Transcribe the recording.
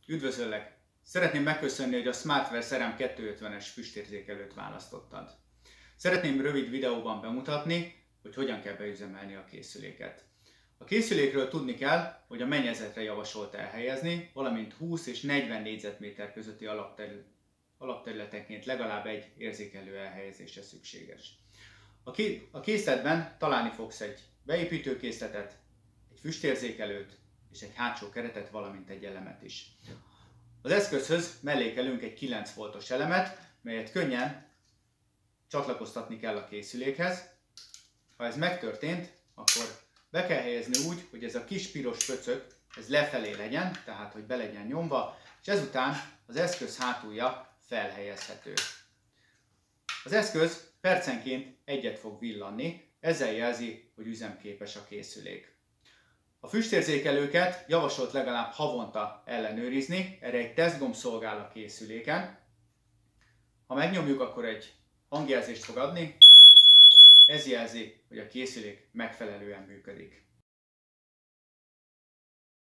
Üdvözöllek! Szeretném megköszönni, hogy a Smartware Cerem 250-es füstérzékelőt választottad. Szeretném rövid videóban bemutatni, hogy hogyan kell beüzemelni a készüléket. A készülékről tudni kell, hogy a mennyezetre javasolt elhelyezni, valamint 20 és 40 négyzetméter közötti alapterületenként legalább egy érzékelő elhelyezésre szükséges. A készletben találni fogsz egy beépítőkészletet, egy füstérzékelőt és egy hátsó keretet, valamint egy elemet is. Az eszközhöz mellékelünk egy 9 voltos elemet, melyet könnyen csatlakoztatni kell a készülékhez. Ha ez megtörtént, akkor be kell helyezni úgy, hogy ez a kis piros pöcök ez lefelé legyen, tehát hogy be legyen nyomva, és ezután az eszköz hátulja felhelyezhető. Az eszköz percenként egyet fog villanni, ezzel jelzi, hogy üzemképes a készülék. A füstérzékelőket javasolt legalább havonta ellenőrizni, erre egy tesztgomb szolgál a készüléken. Ha megnyomjuk, akkor egy hangjelzést fog adni, ez jelzi, hogy a készülék megfelelően működik.